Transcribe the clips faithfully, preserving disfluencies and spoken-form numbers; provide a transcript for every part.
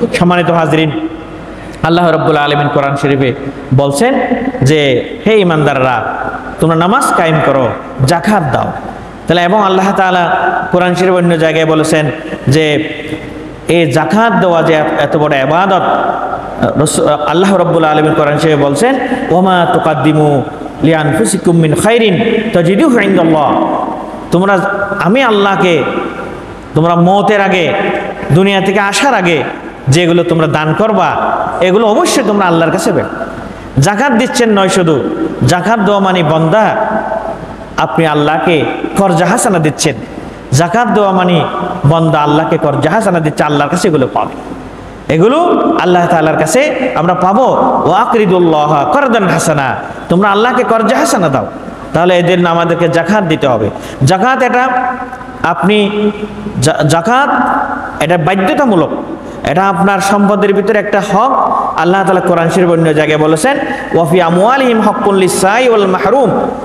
সম্মানিত হাজরিন, আল্লাহ রাব্বুল আলামিন কোরআন শরীফে বলছেন যে হে ঈমানদাররা, তোমরা নামাজ কায়েম করো, যাকাত দাও। তাহলে এবং আল্লাহ তাআলা কোরআন শরীফের অন্য জায়গায় বলেছেন যে এই যাকাত দেওয়া যে এত বড় ইবাদত, আল্লাহ রাব্বুল আলামিন কোরআন শরীফে বলছেন ওমা তুকাদ্দিমু লিআনফুসিকুম মিন খাইরিন তাজিদুহু ইনদাল্লাহ। তোমরা আমি আল্লাহকে তোমরা মওতের আগে, দুনিয়া থেকে আসার আগে যেগুলো তোমরা দান করবা, এগুলো অবশ্যই তোমরা আল্লাহর কাছে পাবে। যাকাত দিচ্ছেন নয়, শুধু যাকাত দেওয়া মানে বান্দা আপনি আল্লাহকে করজা হাসানা দিচ্ছেন। যাকাত দেওয়া মানে বান্দা আল্লাহকে করজা হাসানা দিচ্ছে, আল্লাহর কাছে এগুলো পাবে। এগুলো আল্লাহ তাআলার কাছে আমরা পাবো। ওয়া আকরিদুল্লাহ করদান হাসানা, তোমরা আল্লাহকে করজা হাসানা দাও। তাহলে এদের আমাদেরকে যাকাত দিতে হবে। যাকাত এটা আপনি যাকাত এটা বাধ্যতামূলক, এটা আপনার সম্পদের ভিতরে একটা হক। আল্লাহ তাআলা কোরআন শরীফের অন্য জায়গায় বলেছেন ওয়া ফি আমওয়ালিহিম হাক্কুন লিস-সাই ওয়াল মাহরুম।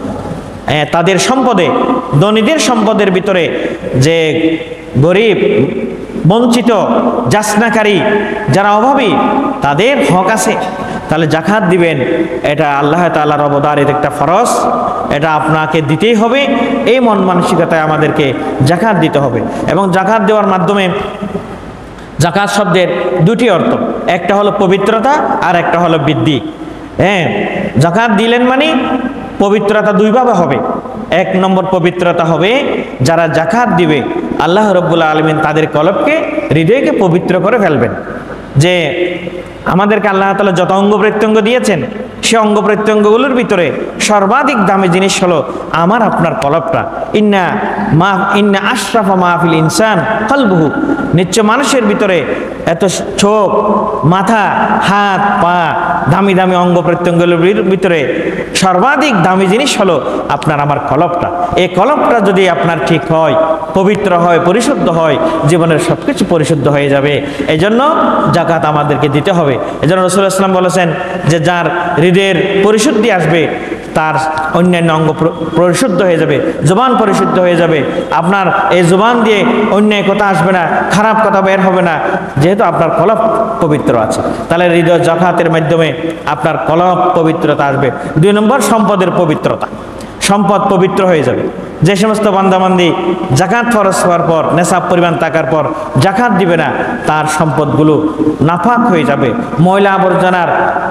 তাদের সম্পদে, ধনীদের সম্পদের ভিতরে যে গরিব, বঞ্চিত, যাচনাকারী, যারা অভাবী, তাদের হক আছে। তাহলে যাকাত দিবেন, এটা আল্লাহ তাআলার অবদারিত একটা ফরজ, এটা আপনাকে দিতেই হবে। এই মন মানসিকতায় আমাদেরকে যাকাত দিতে হবে। এবং যাকাত দেওয়ার মাধ্যমে, যাকাত শব্দের দুটি অর্থ, একটা হলো পবিত্রতা আর একটা হলো বৃদ্ধি। হ্যাঁ, যাকাত দিলেন মানে পবিত্রতা দুইভাবে হবে। এক নম্বর পবিত্রতা হবে যারা যাকাত দিবে, আল্লাহ রাব্বুল আলামিন তাদের কলবকে, হৃদয়কে পবিত্র করে ফেলবেন। যে আমাদেরকে আল্লাহ তাআলা যত অঙ্গ প্রত্যঙ্গ দিয়েছেন, সে অঙ্গ প্রত্যঙ্গগুলোর ভিতরে সর্বাধিক দামি জিনিস হলো আমার আপনার কলবটা। ইন্না মা ইন্না আশরাফা মাহফিল ইনসান কলবুহু, নিশ্চয় মানুষের ভিতরে এত চোখ, মাথা, হাত, পা, দামি দামি অঙ্গ প্রত্যঙ্গগুলোর ভিতরে সর্বাধিক দামি জিনিস হলো আপনার আমার কলবটা। এই কলবটা যদি আপনার ঠিক হয়, পবিত্র হয়, পরিশুদ্ধ হয়, জীবনের সব কিছু পরিশুদ্ধ হয়ে যাবে। এই জন্য যাকাত আমাদেরকে দিতে হবে। এই জন্য রাসূলুল্লাহ সাল্লাল্লাহু আলাইহি ওয়াসাল্লাম বলেছেন যে যার হৃদয়ের পরিশুদ্ধি আসবে, তার অন্যান্য অঙ্গ পরিশুদ্ধ হয়ে যাবে, জবান পরিশুদ্ধ হয়ে যাবে। আপনার এই জবান দিয়ে অন্যায় কথা আসবে না, খারাপ কথা বের হবে না, যেহেতু আপনার কলব পবিত্র আছে। তাহলে হৃদয় যাকাতের মাধ্যমে আপনার কলব পবিত্রতা আসবে। দুই নম্বর সম্পদের পবিত্রতা, সম্পদ পবিত্র হয়ে যাবে। যে সমস্ত বান্দাবান্দি যাকাত ফরজ হওয়ার পর, নেশাব পরিমাণ থাকার পর যাকাত দিবে না, তার সম্পদগুলো নাপাক হয়ে যাবে। ময়লা আবর্জনার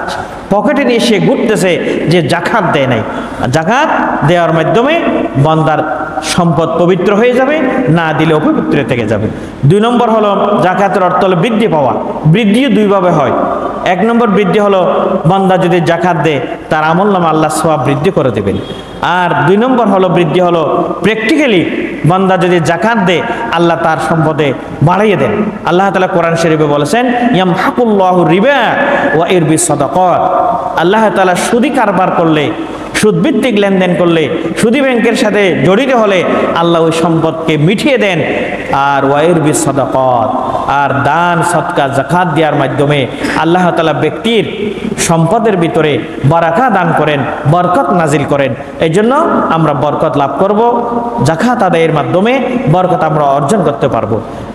পকেটে নিয়ে সে ঘুরতেছে যে যাকাত দেয় নাই। যাকাত দেওয়ার মাধ্যমে বান্দার সম্পদ পবিত্র হয়ে যাবে, না দিলে অপবিত্র থেকে যাবে। দুই নম্বর হলো যাকাতের অর্থ হলো বৃদ্ধি পাওয়া। বৃদ্ধিও দুইভাবে হয়। এক নম্বর বৃদ্ধি হলো বান্দা যদি যাকাত দেয়, তার আমলনামা আল্লাহ সওয়াব বৃদ্ধি করে দেবেন। আর দুই নম্বর হলো বৃদ্ধি হলো প্র্যাকটিক্যালি বান্দা যদি যাকাত দেয়, আল্লাহ তার সম্পদে বাড়িয়ে দেন। আল্লাহ তাআলা কোরআন শরীফে বলেছেন ইয়ামহাকুল্লাহু রিবা ওয়া ইরবিস সাদাকাত। আল্লাহ তাআলা সুদি কারবার করলে, সুদভিত্তিক লেনদেন করলে, সুদি ব্যাংকের সাথে জড়িত হলে আল্লাহ ওই সম্পদকে মিটিয়ে দেন। আর ওয়াইরবিস সাদাকাত, আর দান সদকা যাকাত দেওয়ার মাধ্যমে আল্লাহ তাআলা ব্যক্তির সম্পদের ভিতরে বারাকা দান করেন, বরকত নাজিল করেন। এই জন্য আমরা বরকত লাভ করব, যাকাত আদায়ের মাধ্যমে বরকত আমরা অর্জন করতে পারবো।